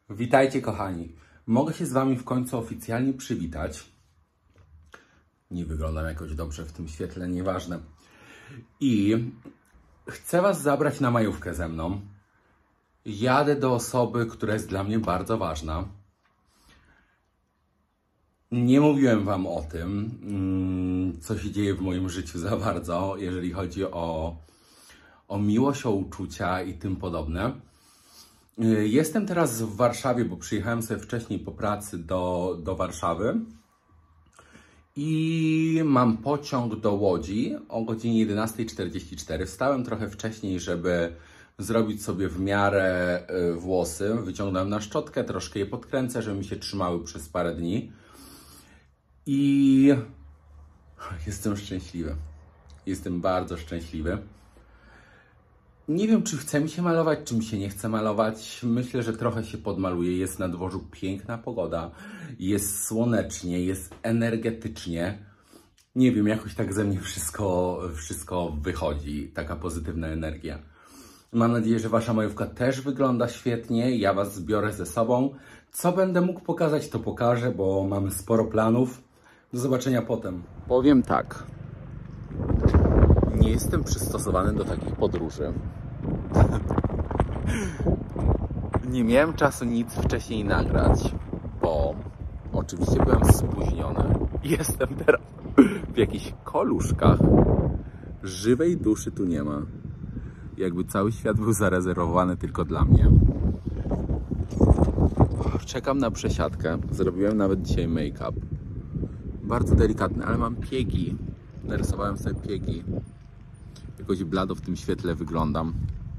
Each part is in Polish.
Witajcie kochani. Mogę się z Wami w końcu oficjalnie przywitać. Nie wyglądam jakoś dobrze w tym świetle, nieważne. I chcę Was zabrać na majówkę ze mną. Jadę do osoby, która jest dla mnie bardzo ważna. Nie mówiłem Wam o tym, co się dzieje w moim życiu za bardzo, jeżeli chodzi o miłość, o uczucia i tym podobne. Jestem teraz w Warszawie, bo przyjechałem sobie wcześniej po pracy do Warszawy i mam pociąg do Łodzi o godzinie 11:44. Wstałem trochę wcześniej, żeby zrobić sobie w miarę włosy. Wyciągnąłem na szczotkę, troszkę je podkręcę, żeby mi się trzymały przez parę dni. I jestem szczęśliwy. Jestem bardzo szczęśliwy. Nie wiem, czy chce mi się malować, czy mi się nie chce malować. Myślę, że trochę się podmaluję. Jest na dworzu piękna pogoda. Jest słonecznie, jest energetycznie. Nie wiem, jakoś tak ze mnie wszystko wychodzi. Taka pozytywna energia. Mam nadzieję, że Wasza majówka też wygląda świetnie. Ja Was zbiorę ze sobą. Co będę mógł pokazać, to pokażę, bo mamy sporo planów. Do zobaczenia potem. Powiem tak. Nie jestem przystosowany do takich podróży. Nie miałem czasu nic wcześniej nagrać, bo oczywiście byłem spóźniony. Jestem teraz w jakichś koluszkach. Żywej duszy tu nie ma. Jakby cały świat był zarezerwowany tylko dla mnie. Czekam na przesiadkę. Zrobiłem nawet dzisiaj make-up. Bardzo delikatny, ale mam piegi. Narysowałem sobie piegi. Jakoś blado w tym świetle wyglądam.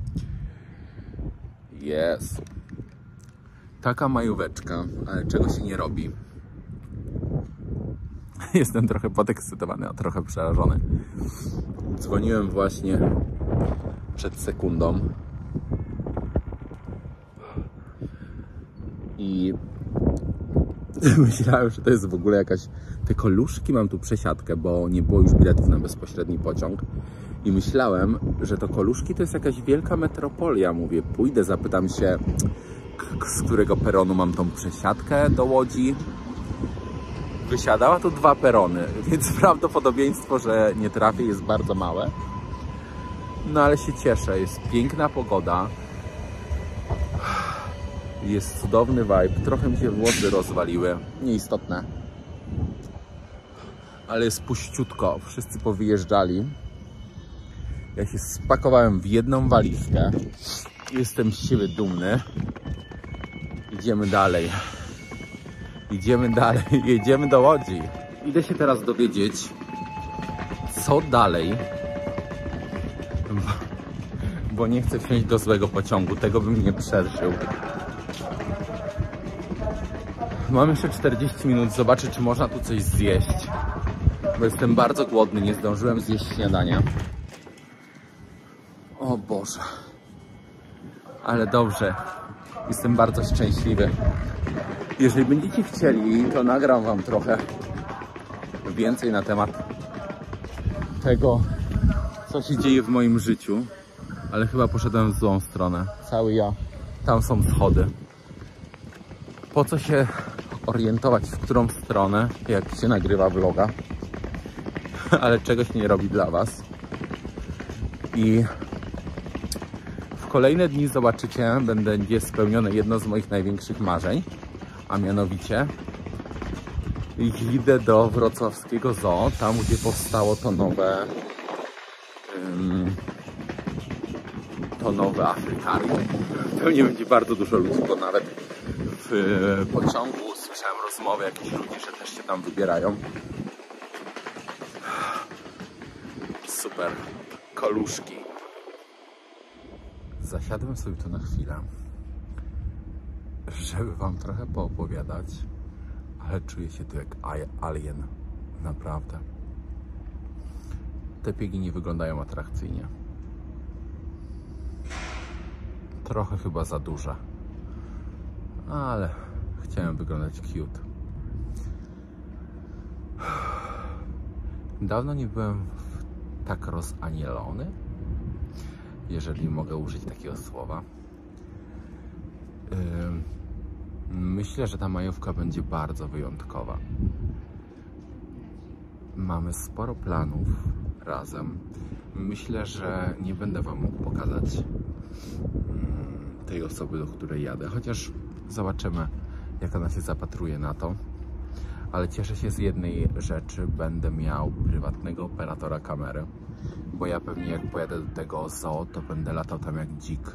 Jest. Taka majóweczka, ale czego się nie robi. Jestem trochę podekscytowany, a trochę przerażony. Dzwoniłem właśnie przed sekundą. I myślałem, że to jest w ogóle jakaś... Te koluszki, mam tu przesiadkę, bo nie było już biletów na bezpośredni pociąg. I myślałem, że to koluszki to jest jakaś wielka metropolia. Mówię, pójdę, zapytam się, z którego peronu mam tą przesiadkę do Łodzi. Wysiadała tu 2 perony, więc prawdopodobieństwo, że nie trafię, jest bardzo małe. No ale się cieszę, jest piękna pogoda. Jest cudowny vibe. Trochę mi się włosy rozwaliły. Nieistotne. Ale jest puściutko. Wszyscy powyjeżdżali. Ja się spakowałem w jedną walizkę. Jestem z siebie dumny. Idziemy dalej. Idziemy dalej. Jedziemy do Łodzi. Idę się teraz dowiedzieć, co dalej. Bo nie chcę wsiąść do złego pociągu. Tego bym nie przeżył. Mam jeszcze 40 minut. Zobaczę, czy można tu coś zjeść. Bo jestem bardzo głodny. Nie zdążyłem zjeść śniadania. O Boże. Ale dobrze. Jestem bardzo szczęśliwy. Jeżeli będziecie chcieli, to nagram Wam trochę więcej na temat tego, co się dzieje w moim życiu. Ale chyba poszedłem w złą stronę. Cały ja. Tam są schody. Po co się orientować, w którą stronę, jak się nagrywa vloga? Ale czegoś nie robi dla Was. I w kolejne dni zobaczycie, będzie spełnione jedno z moich największych marzeń, a mianowicie idę do wrocławskiego zoo, tam gdzie powstało to nowe Afrykarium. Pewnie będzie bardzo dużo ludzi, bo nawet w pociągu słyszałem rozmowy jakichś ludzi, że też się tam wybierają. Super. Koluszki. Zasiadłem sobie tu na chwilę, żeby Wam trochę poopowiadać, ale czuję się tu jak alien. Naprawdę. Te piegi nie wyglądają atrakcyjnie. Trochę chyba za duże. Ale chciałem wyglądać cute. Dawno nie byłem tak rozanielony, jeżeli mogę użyć takiego słowa. Myślę, że ta majówka będzie bardzo wyjątkowa. Mamy sporo planów razem. Myślę, że nie będę Wam mógł pokazać tej osoby, do której jadę, chociaż zobaczymy, jak ona się zapatruje na to. Ale cieszę się z jednej rzeczy, będę miał prywatnego operatora kamery, bo ja pewnie jak pojadę do tego zoo, to będę latał tam jak dzik.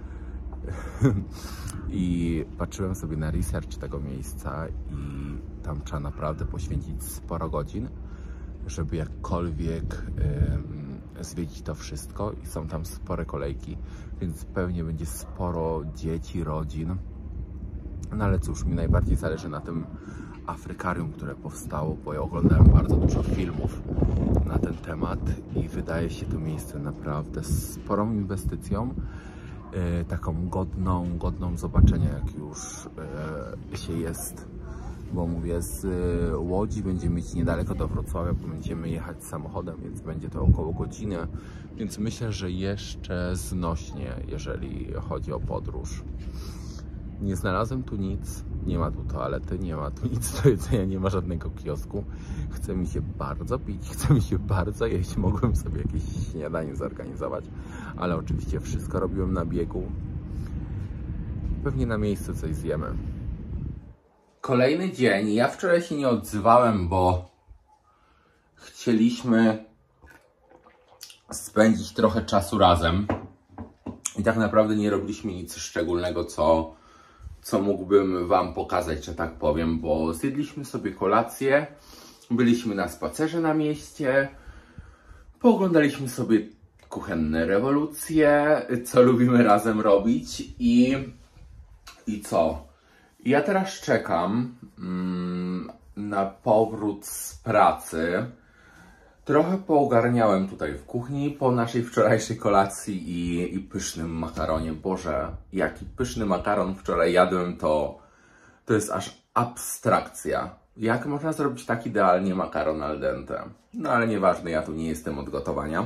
I patrzyłem sobie na research tego miejsca i tam trzeba naprawdę poświęcić sporo godzin, żeby jakkolwiek zwiedzić to wszystko i są tam spore kolejki, więc pewnie będzie sporo dzieci, rodzin. No ale cóż, mi najbardziej zależy na tym Afrykarium, które powstało, bo ja oglądałem bardzo dużo filmów na ten temat i wydaje się to miejsce naprawdę sporą inwestycją, taką godną zobaczenia, jak już się jest. Bo mówię, z Łodzi będziemy mieć niedaleko do Wrocławia, bo będziemy jechać samochodem, więc będzie to około godziny, więc myślę, że jeszcze znośnie, jeżeli chodzi o podróż. Nie znalazłem tu nic, nie ma tu toalety, nie ma tu nic do jedzenia, nie ma żadnego kiosku. Chce mi się bardzo pić, chce mi się bardzo jeść, mogłem sobie jakieś śniadanie zorganizować, ale oczywiście wszystko robiłem na biegu. Pewnie na miejscu coś zjemy. Kolejny dzień. Ja wczoraj się nie odzywałem, bo chcieliśmy spędzić trochę czasu razem i tak naprawdę nie robiliśmy nic szczególnego, co mógłbym Wam pokazać, że tak powiem, bo zjedliśmy sobie kolację, byliśmy na spacerze na mieście, pooglądaliśmy sobie kuchenne rewolucje, co lubimy razem robić i co? Ja teraz czekam na powrót z pracy. Trochę poogarniałem tutaj w kuchni po naszej wczorajszej kolacji i pysznym makaronie. Boże, jaki pyszny makaron wczoraj jadłem, to jest aż abstrakcja. Jak można zrobić tak idealnie makaron al dente? No ale nieważne, ja tu nie jestem od gotowania.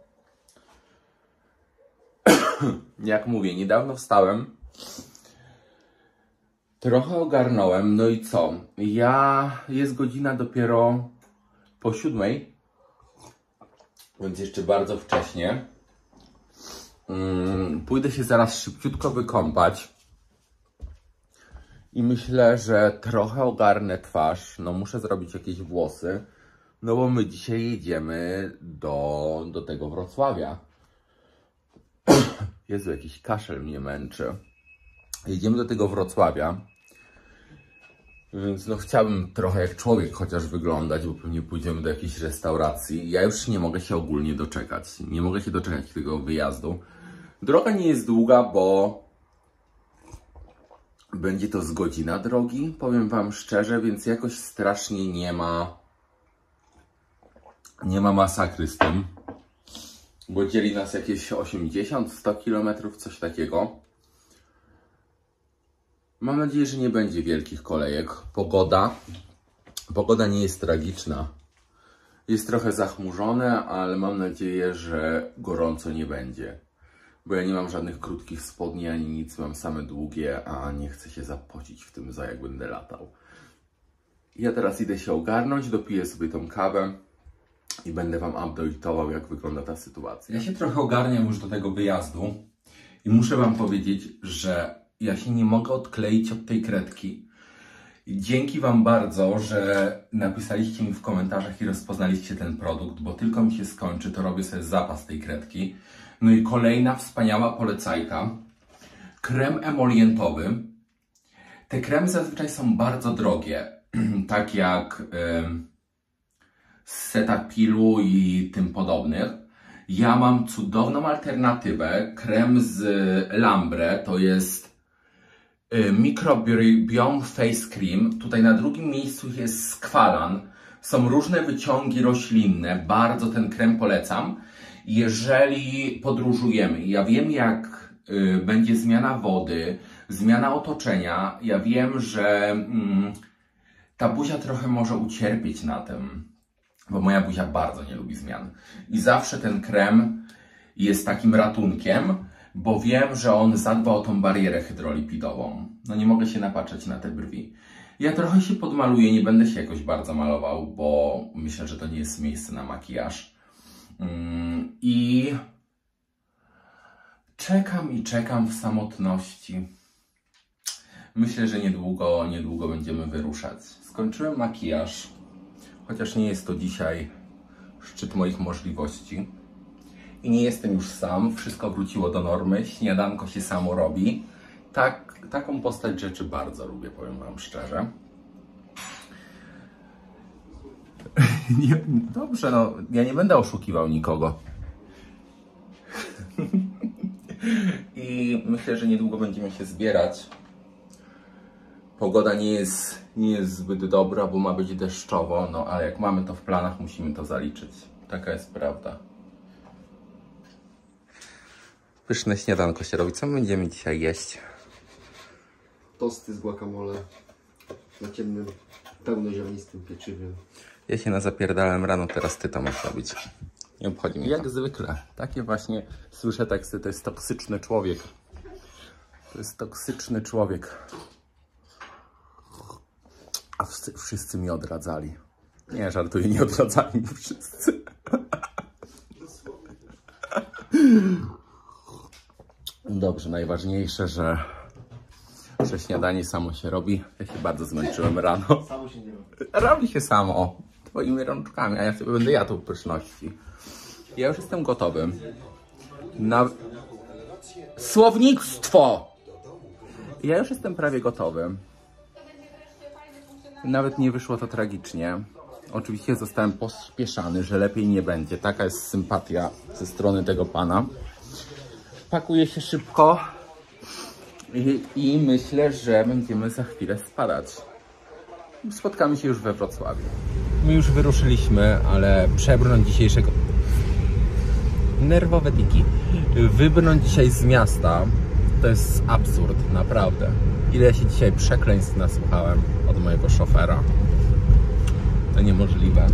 Jak mówię, niedawno wstałem. Trochę ogarnąłem, no i co? Jest godzina dopiero po 7, więc jeszcze bardzo wcześnie. Pójdę się zaraz szybciutko wykąpać i myślę, że trochę ogarnę twarz. No muszę zrobić jakieś włosy, no bo my dzisiaj jedziemy do tego Wrocławia. Jezu, jakiś kaszel mnie męczy. Jedziemy do tego Wrocławia, więc no chciałbym trochę jak człowiek chociaż wyglądać, bo pewnie pójdziemy do jakiejś restauracji. Ja już nie mogę się ogólnie doczekać. Nie mogę się doczekać tego wyjazdu. Droga nie jest długa, bo będzie to z godzina drogi, powiem Wam szczerze, więc jakoś strasznie nie ma masakry z tym, bo dzieli nas jakieś 80-100 km, coś takiego. Mam nadzieję, że nie będzie wielkich kolejek. Pogoda nie jest tragiczna. Jest trochę zachmurzone, ale mam nadzieję, że gorąco nie będzie. Bo ja nie mam żadnych krótkich spodni ani nic, mam same długie, a nie chcę się zapocić w tym jak będę latał. Ja teraz idę się ogarnąć, dopiję sobie tą kawę i będę Wam update'ował, jak wygląda ta sytuacja. Ja się trochę ogarniam już do tego wyjazdu i muszę Wam powiedzieć, że ja się nie mogę odkleić od tej kredki. Dzięki Wam bardzo, że napisaliście mi w komentarzach i rozpoznaliście ten produkt, bo tylko mi się skończy, to robię sobie zapas tej kredki. No i kolejna wspaniała polecajka. Krem emolientowy. Te kremy zazwyczaj są bardzo drogie, tak jak z Cetapilu i tym podobnych. Ja mam cudowną alternatywę. Krem z Lambre, to jest Microbiome Face Cream. Tutaj na drugim miejscu jest skwalan. Są różne wyciągi roślinne. Bardzo ten krem polecam. Jeżeli podróżujemy, ja wiem jak będzie zmiana wody, zmiana otoczenia. Ja wiem, że ta buzia trochę może ucierpieć na tym, bo moja buzia bardzo nie lubi zmian. I zawsze ten krem jest takim ratunkiem. bo wiem, że on zadba o tą barierę hydrolipidową. No nie mogę się napatrzeć na te brwi. Ja trochę się podmaluję, nie będę się jakoś bardzo malował, bo myślę, że to nie jest miejsce na makijaż. I czekam w samotności. Myślę, że niedługo będziemy wyruszać. Skończyłem makijaż, chociaż nie jest to dzisiaj szczyt moich możliwości. I nie jestem już sam, wszystko wróciło do normy, śniadanko się samo robi. Taką postać rzeczy bardzo lubię, powiem wam szczerze. Dobrze, no, ja nie będę oszukiwał nikogo. I myślę, że niedługo będziemy się zbierać. Pogoda nie jest zbyt dobra, bo ma być deszczowo, no ale jak mamy to w planach, musimy to zaliczyć. Taka jest prawda. Pyszne śniadanko się robi. Co będziemy dzisiaj jeść? Tosty z guacamole na ciemnym, pełnoziarnistym pieczywiem. Ja się nazapierdałem rano, teraz ty to masz robić. Nie obchodzi mnie. Jak zwykle. Takie właśnie słyszę teksty. To jest toksyczny człowiek. To jest toksyczny człowiek. A wszyscy mi odradzali. Nie, żartuję, nie odradzali mi wszyscy. Dobrze, najważniejsze, że śniadanie samo się robi. Ja się bardzo zmęczyłem rano. Samo się nie robi. Robi się samo. Twoimi rączkami, a ja sobie będę jadł pyszności. Ja już jestem gotowy. Słownictwo! Ja już jestem prawie gotowy. Nawet nie wyszło to tragicznie. Oczywiście zostałem pospieszany, że lepiej nie będzie. Taka jest sympatia ze strony tego pana. Pakuję się szybko i myślę, że będziemy za chwilę spadać. Spotkamy się już we Wrocławiu. My już wyruszyliśmy, ale przebrnąć dzisiejszego... Nerwowe tiki. Wybrnąć dzisiaj z miasta to jest absurd, naprawdę. Ile ja się dzisiaj przekleństw nasłuchałem od mojego szofera. To niemożliwe.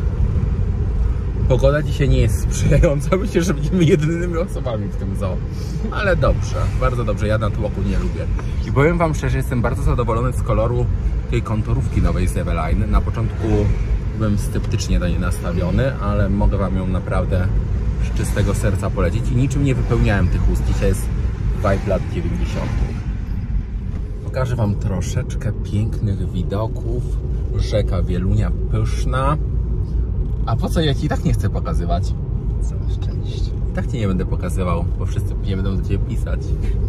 Pogoda dzisiaj nie jest sprzyjająca. Myślę, że będziemy jedynymi osobami w tym zoo. Ale dobrze, bardzo dobrze. Ja na tłoku nie lubię. I powiem wam szczerze, jestem bardzo zadowolony z koloru tej konturówki nowej z Eveline. Na początku byłem sceptycznie do niej nastawiony, ale mogę wam ją naprawdę z czystego serca polecić. I niczym nie wypełniałem tych ust. Dzisiaj jest vibe lat 90. Pokażę wam troszeczkę pięknych widoków. Rzeka Wielunia pyszna. A po co? Ja ci i tak nie chcę pokazywać. Całe szczęście. I tak ci nie będę pokazywał, bo wszyscy nie będą do ciebie pisać.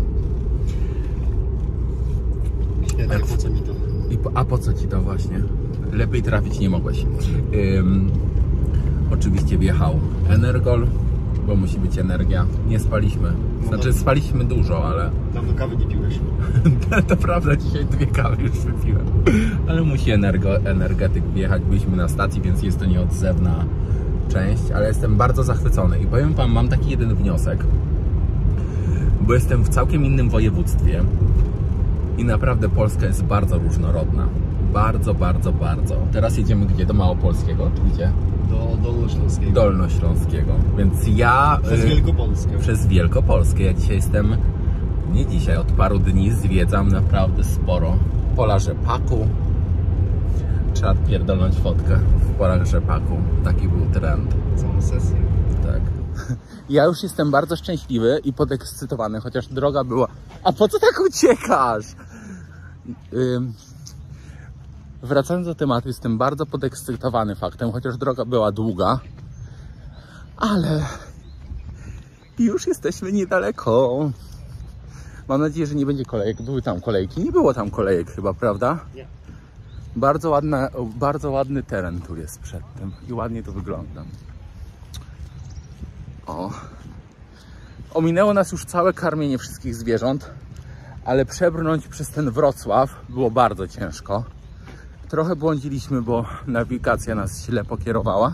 Świetnie, po co mi to? A po co ci to właśnie? Lepiej trafić nie mogłeś. Oczywiście wjechał Energol, bo musi być energia. Nie spaliśmy. Znaczy spaliśmy dużo, ale... Dawno kawy nie piłeś. To prawda, dzisiaj 2 kawy już wypiłem. Ale musi energetyk wjechać. Byliśmy na stacji, więc jest to nieodzewna część, ale jestem bardzo zachwycony. I powiem wam, mam taki jeden wniosek, bo jestem w całkiem innym województwie i naprawdę Polska jest bardzo różnorodna. Bardzo, bardzo, bardzo. Teraz jedziemy gdzie? Do Małopolskiego, czy gdzie? Do Dolnośląskiego. Dolnośląskiego. Więc ja... Przez Wielkopolskę. Przez Wielkopolskę. Ja dzisiaj jestem... Nie dzisiaj, od paru dni zwiedzam naprawdę sporo. Pola rzepaku. Trzeba pierdolnąć fotkę w polach rzepaku. Taki był trend. Całą sesję. Tak. Ja już jestem bardzo szczęśliwy i podekscytowany, chociaż droga była... A po co tak uciekasz? Wracając do tematu, jestem bardzo podekscytowany faktem, chociaż droga była długa. Ale... już jesteśmy niedaleko. Mam nadzieję, że nie będzie kolejek. Były tam kolejki. Nie było tam kolejek chyba, prawda? Nie. Bardzo ładny teren tu jest przed tym. I ładnie to wygląda. O. Ominęło nas już całe karmienie wszystkich zwierząt. Ale przebrnąć przez ten Wrocław było bardzo ciężko. Trochę błądziliśmy, bo nawigacja nas źle pokierowała.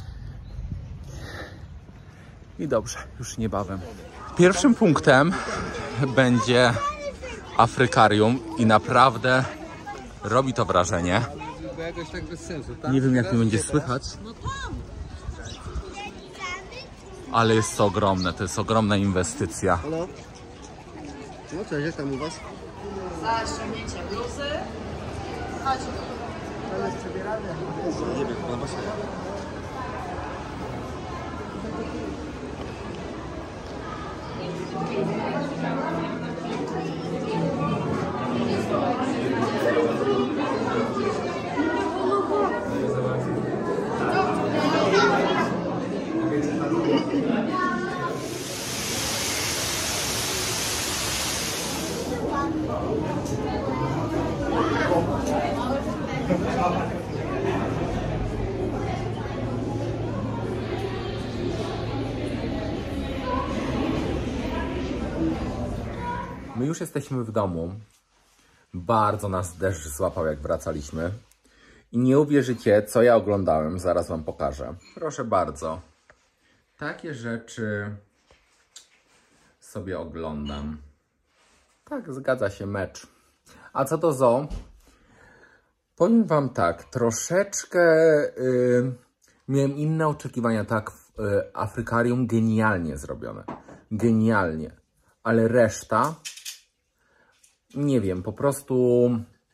I dobrze, już niebawem. Pierwszym punktem będzie Afrykarium i naprawdę robi to wrażenie. Nie wiem, jak mi będzie słychać, Ale jest to ogromne, to jest ogromna inwestycja. Halo? No cześć, jak tam u was? Za ściągnięcie bluzy. Chodź. To jest przebierane. Nie wiem, na basenie. My już jesteśmy w domu. Bardzo nas deszcz złapał, jak wracaliśmy. I nie uwierzycie, co ja oglądałem. Zaraz wam pokażę. Proszę bardzo. Takie rzeczy sobie oglądam. Tak, zgadza się, mecz. A co do zoo? Powiem wam tak, troszeczkę miałem inne oczekiwania. Tak, Afrykarium genialnie zrobione. Genialnie. Ale reszta, nie wiem, po prostu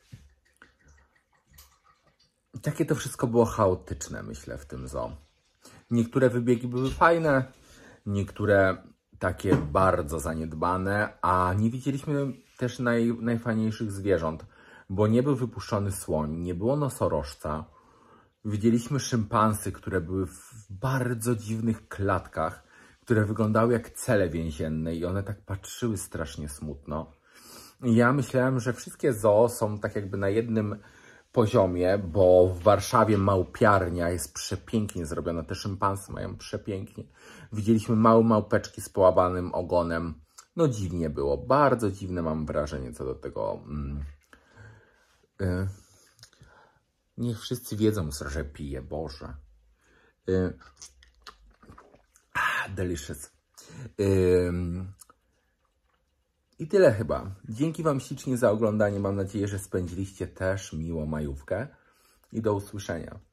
takie to wszystko było chaotyczne, myślę, w tym zoo. Niektóre wybiegi były fajne, niektóre takie bardzo zaniedbane, a nie widzieliśmy też najfajniejszych zwierząt, bo nie był wypuszczony słoń, nie było nosorożca. Widzieliśmy szympansy, które były w bardzo dziwnych klatkach, które wyglądały jak cele więzienne i one tak patrzyły strasznie smutno. I ja myślałem, że wszystkie zoo są tak jakby na jednym poziomie, bo w Warszawie małpiarnia jest przepięknie zrobiona, te szympansy mają przepięknie. Widzieliśmy małe małpeczki z połamanym ogonem. No dziwnie było, bardzo dziwne mam wrażenie co do tego. Niech wszyscy wiedzą, że piję, Boże. Delicious. I tyle chyba. Dzięki wam ślicznie za oglądanie. Mam nadzieję, że spędziliście też miło majówkę. I do usłyszenia.